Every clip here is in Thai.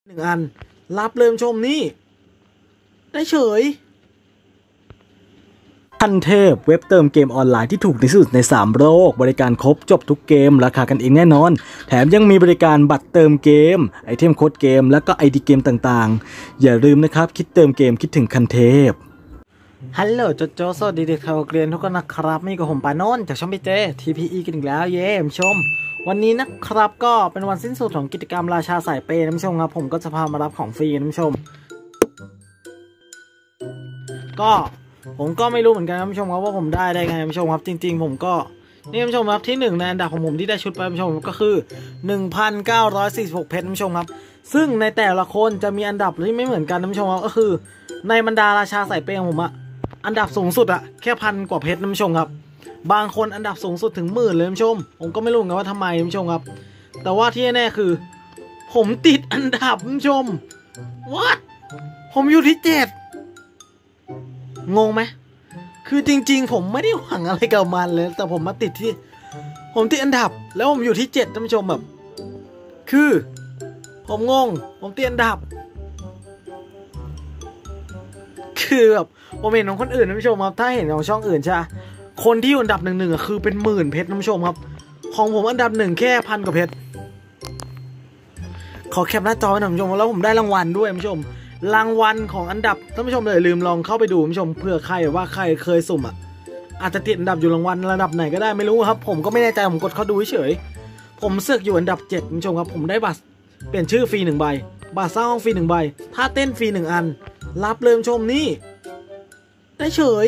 1 อันรับเลยชมนี่ได้เฉยขั้นเทพเว็บเติมเกมออนไลน์ที่ถูกที่สุดใน3โลกบริการครบจบทุกเกมราคากันเองแน่นอนแถมยังมีบริการบัตรเติมเกมไอเทมโค้ดเกมแล้วก็ไอดีเกมต่างๆอย่าลืมนะครับคิดเติมเกมคิดถึงขั้นเทพฮัลโหลโจสวัสดีเด็กข่าวเรียนทุกคนนะครับนี่กับผมปานนท์จากช่องพีเจ TPE กันอีกแล้วเย้ชมวันนี้นะครับก็เป็นวันสิ้นสุดของกิจกรรมราชาสายเปย์นะผู้ชมครับผมก็จะพามารับของฟรีนะผู้ชมก็ผมก็ไม่รู้เหมือนกันนะผู้ชมครับว่าผมได้ไงผู้ชมครับจริงๆผมก็นี่ผู้ชมครับที่1ในอันดับของผมที่ได้ชุดไปผู้ชมก็คือ 1,946 เพชรผู้ชมครับซึ่งในแต่ละคนจะมีอันดับที่ไม่เหมือนกันผู้ชมครับก็คือในบรรดาราชาสายเปย์ของผมอะอันดับสูงสุดอะแค่1,000 กว่าเพชรผู้ชมครับบางคนอันดับสูงสุดถึง10,000เลยผู้ชมผมก็ไม่รู้เหมือนกันว่าทำไมผู้ชมครับแต่ว่าที่แน่คือผมติดอันดับผู้ชม What ผมอยู่ที่7งงไหมคือจริงๆผมไม่ได้หวังอะไรกับมันเลยแต่ผมมาติดที่ผมติดอันดับแล้วผมอยู่ที่7ท่านผู้ชมแบบคือผมงงผมติดอันดับคือแบบผมเห็นของคนอื่นท่านผู้ชมครับถ้าเห็นของช่องอื่นใช่คนที่อยู่อันดับ1คือเป็น10,000 เพชรท่านผู้ชมครับของผมอันดับ1แค่1,000 กว่าเพชรขอแคปหน้าจอให้ท่านผู้ชมแล้วผมได้รางวัลด้วยท่านผู้ชมรางวัลของอันดับท่านผู้ชมเลยลืมลองเข้าไปดูท่านผู้ชมเผื่อใครว่าใครเคยสุ่มอาจจะติดอันดับอยู่รางวัลระดับไหนก็ได้ไม่รู้ครับผมก็ไม่แน่ใจผมกดเข้าดูเฉยผมเสือกอยู่อันดับ7ท่านผู้ชมครับผมได้บัตรเปลี่ยนชื่อฟรี1 ใบบัตรสร้างห้องฟรี1 ใบถ้าเต้นฟรี1 อันรับเลยท่านผู้ชมนี่ได้เฉย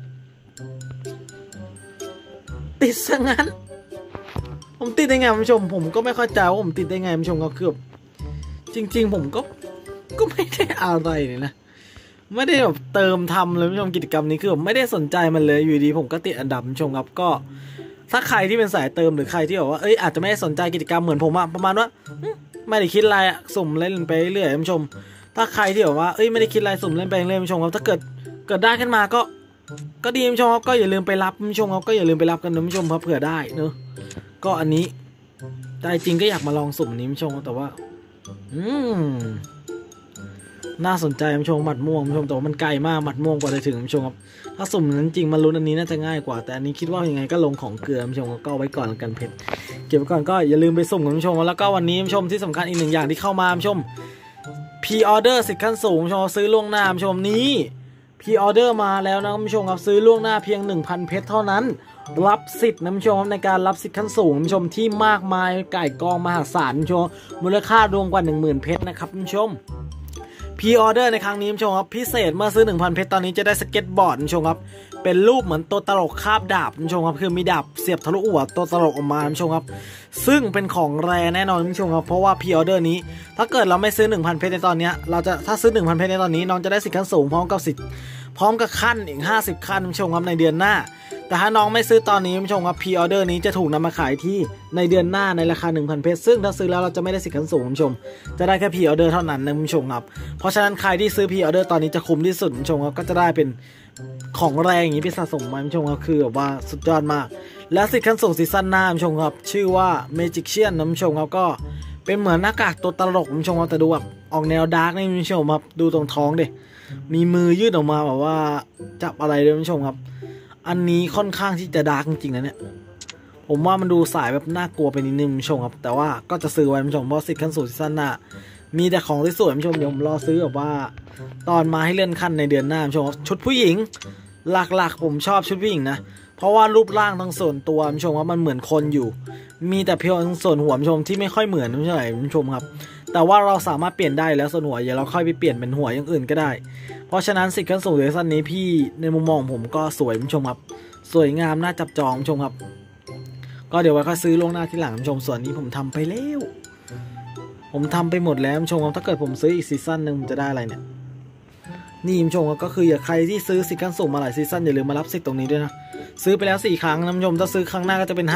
ติดซะงั้นผมติดได้ไงท่านผู้ชมผมก็ไม่เข้าใจว่าผมติดได้ไงท่านผู้ชมก็คือจริงๆผมก็ไม่ได้อะไรเลยนะไม่ได้แบบเติมทำเลยผู้ชมกิจกรรมนี้คือผมไม่ได้สนใจมันเลยอยู่ดีผมก็ติดอันดับผู้ชมครับก็ถ้าใครที่เป็นสายเติมหรือใครที่แบบว่าอาจจะไม่ได้สนใจกิจกรรมเหมือนผมอะประมาณว่าไม่ได้คิดอะไรอะสุ่มเล่นไปเรื่อยผู้ชมถ้าใครที่แบบว่าไม่ได้คิดอะไรสุ่มเล่นไปเรื่อยผู้ชมครับถ้าเกิดได้ขึ้นมาก็ดีผู้ชมครับก็อย่าลืมไปรับผู้ชมครับก็อย่าลืมไปรับกันนะผู้ชมครับเผื่อได้เนอะก็อันนี้ใจจริงก็อยากมาลองสุ่มนี้ผู้ชมแต่ว่าน่าสนใจผู้ชมหมัดม่วงผู้ชมแต่ว่ามันไกลมากหมัดม่วงกว่าจะถึงผู้ชมครับถ้าสุ่มนั้นจริงมันลุ้นอันนี้น่าจะง่ายกว่าแต่อันนี้คิดว่ายังไงก็ลงของเกลือผู้ชมก็เอาไว้ก่อนกันเพชรเก็บไว้ก่อนก็อย่าลืมไปสุ่มกันผู้ชมแล้วก็วันนี้ผู้ชมที่สำคัญอีก1 อย่างที่เข้ามาผู้ชมพรีออเดอร์สิทธิ์ขั้นสูงผู้ชมซื้อล่วงหน้าผู้ชมนี้พรีออเดอร์มาแล้วนะผู้ชมครับซื้อล่วงหน้าเพียง 1,000 เพชรเท่านั้นรับสิทธิ์นะผู้ชมในการรับสิทธิ์ขั้นสูงผู้ชมที่มากมายไก่กองมหาศาลผู้ชมมูลค่ารวมกว่า 10,000 เพชรนะครับผู้ชมพรีออเดอร์ในครั้งนี้ผู้ชมครับพิเศษเมื่อซื้อ 1,000 เพชรตอนนี้จะได้สเก็ตบอร์ดผู้ชมครับเป็นรูปเหมือนตัวตลกคาบดาบผู้ชมครับคือมีดาบเสียบทะลุหัวตัวตลกออกมาผู้ชมครับซึ่งเป็นของแรแน่นอนผู้ชมครับเพราะว่าพรีออเดอร์นี้ถ้าเกิดเราไม่ซื้อ 1,000 เพชรในตอนนี้เราจะถ้าซื้อ 1,000 เพชรในตอนนี้น้องจะได้สิทธิ์ขั้นสูงพร้อมกับสิทธิ์พร้อมกับขั้นอีก50 ขั้นผู้ชมครับในเดือนหน้าแต่ถ้าน้องไม่ซื้อตอนนี้ผู้ชมครับพรีออเดอร์นี้จะถูกนำมาขายที่ในเดือนหน้าในราคา 1,000 เพชรซึ่งถ้าซื้อแล้วเราจะไม่ได้สิทธิ์ขั้นสูงผู้ชมจะได้แค่พรีออเดอร์เท่านั้นนะผู้ชมครับเพราะฉะนั้นใครที่ซื้อพรีออเดอร์ตอนนี้จะคุ้มที่สุดผู้ชมครับก็จะได้เป็นของแรงอย่างนี้ไปสะสมมาผู้ชมครับคือแบบว่าสุดยอดมากและสิทธิ์ขั้นสูงซีซั่นหน้าผู้ชมครับชื่อว่า Magician นะผู้ชมครับก็เป็นเหมือนหน้ากากตัวตลกผู้ชมครับแต่ดูแบบออกแนวดาร์กนี่ผู้ชมครับดูตรงท้องดิมีมือยืดออกมาแบบว่าจับอะไรเลยผู้ชมครับอันนี้ค่อนข้างที่จะดาร์กจริงๆนะเนี่ยผมว่ามันดูสายแบบน่ากลัวไปนิดนึงผู้ชมครับแต่ว่าก็จะซื้อไว้ผู้ชมเพราะสิทธิ์ขั้นสูงซีซั่นหน้ามีแต่ของที่สวยผู้ชมเดี๋ยวผมรอซื้อแบบว่าตอนมาให้เลื่อนขั้นในเดือนหน้าผู้ชมชุดผู้หญิงหลักๆผมชอบชุดผู้หญิงนะเพราะว่ารูปร่างทั้งส่วนตัวผู้ชมว่ามันเหมือนคนอยู่มีแต่เพียงส่วนหัวผู้ชมที่ไม่ค่อยเหมือนผู้ชมครับแต่ว่าเราสามารถเปลี่ยนได้แล้วส่วนหัวอย่าเราค่อยไปเปลี่ยนเป็นหัวอย่างอื่นก็ได้เพราะฉะนั้นสิทธิ์ขั้นสูงซีซั่นนี้พี่ในมุมมองผมก็สวยผู้ชมครับสวยงามน่าจับจองผู้ชมครับก็เดี๋ยวไว้ค่อยซื้อล่วงหน้าที่หลังผู้ชมส่วนนี้ผมทำไปแล้วผมทำไปหมดแล้วผู้ชมครับถ้าเกิดผมซื้ออีกซีซั่นหนึ่งจะได้อะไรเนี่ยนี่ผู้ชมก็คืออย่าใครที่ซื้อสิทธิ์ขั้นสูงมาหลายซีซั่นอย่าลืมมารับสิทธิ์ตรงนี้ด้วยนะซื้อไปแล้ว4 ครั้งนะผู้ชมถ้าซื้อครั้งหน้าก็จะเป็น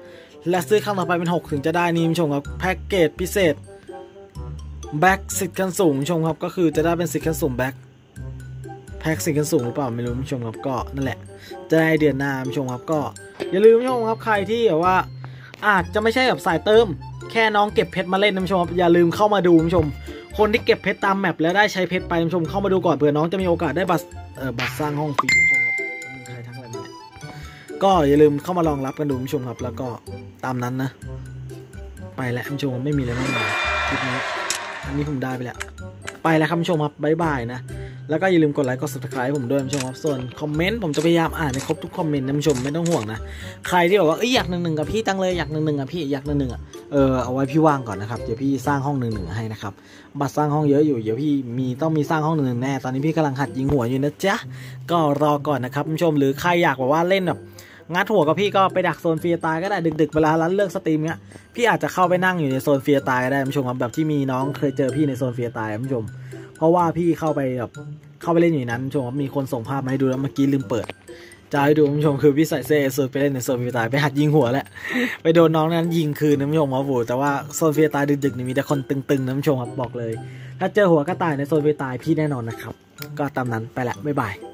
5และซื้อครั้งต่อไปเป็น6ถึงจะได้นี่ผู้ชมครับแพ็กเกจพิเศษแบ็กสิทธิ์ขั้นสูงผู้ชมครับก็คือจะได้เป็นสิทธิ์ขั้นสูงแบ็กแพ็กสิทธิ์ขั้นสูงหรือเปล่าไม่รู้ผู้ชมครับก็นั่นแหละจะได้เดือนหน้าผู้ชมครับก็อย่าลืมผู้ชมครับใครที่แบบว่าอาจจะไม่ใช่แบบสายเติมแค่น้องเก็บเพชรมาเล่นผู้ชมครับอย่าลืมเข้ามาดูผู้ชมคนที่เก็บเพชรตามแมปแล้วได้ใช้เพชรไปท่านผู้ชมเข้ามาดูก่อนเผื่อน้องจะมีโอกาสได้บัตรสร้างห้องฟรีท่านผู้ชมครับมีใครทักอะไรมาก็อย่าลืมเข้ามาลองรับกันดูท่านผู้ชมครับแล้วก็ตามนั้นนะไปแล้วท่านผู้ชมไม่มีอะไรมากมายคลิปนี้อันนี้ผมได้ไปแล้วไปแล้วครับท่านผู้ชมครับบ๊ายบายนะแล้วก็อย่าลืมกดไลค์กด subscribe ผมด้วยท่านผู้ชมครับส่วนคอมเมนต์ผมจะพยายามอ่านให้ครบทุกคอมเมนต์ท่านผู้ชมไม่ต้องห่วงนะใครที่บอกว่าอยาก1-1กับพี่ตั้งเลยอยาก1-1กับพี่อยาก1-1เอาไว้พี่ว่างก่อนนะครับเดี๋ยวพี่สร้างห้อง1-1ให้นะครับบัตรสร้างห้องเยอะอยู่เดี๋ยวพี่ต้องมีสร้างห้อง1-1แน่ตอนนี้พี่กำลังหัดยิงหัวอยู่นะจ๊ะก็รอก่อนนะครับท่านผู้ชมหรือใครอยากแบบว่าเล่นแบบงัดหัวกับพี่ก็ไปดักโซนฟรีตายก็ได้ดึกๆเวลาร้านเลิกสตรีมเนี้ยพี่อาจจะเข้าไปนั่งอยู่ในโซนฟรีตายก็ได้ท่านผู้ชมครับแบบที่มีน้องเคยเจอพี่ในโซนฟรีตายท่านผู้ชมเพราะว่าพี่เข้าไปเล่นอยู่นั้นชมครับมีคนส่งภาพมาให้ดูแล้วเมื่อกี้ลืมเปิดจะให้ดูผู้ชมคือพี่ใส่เสื้อสูทไปเล่นในโซนฟรีตายไปหัดยิงหัวแหละไปโดนน้องนั้นยิงคืนนะผู้ชมครับโหแต่ว่าโซนฟรีตายดึกๆนี่มีแต่คนตึงๆนะผู้ชมครับบอกเลยถ้าเจอหัวกระต่ายในโซนฟรีตายพี่แน่นอนนะครับก็ตามนั้นไปละบ๊ายบาย